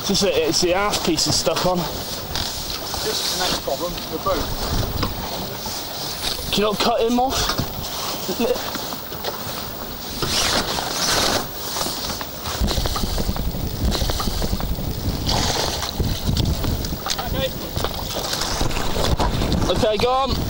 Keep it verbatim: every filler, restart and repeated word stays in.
Just that it's the aft piece is stuck on. This is the next problem, the boat. Can you not cut him off? Okay. Okay, go on.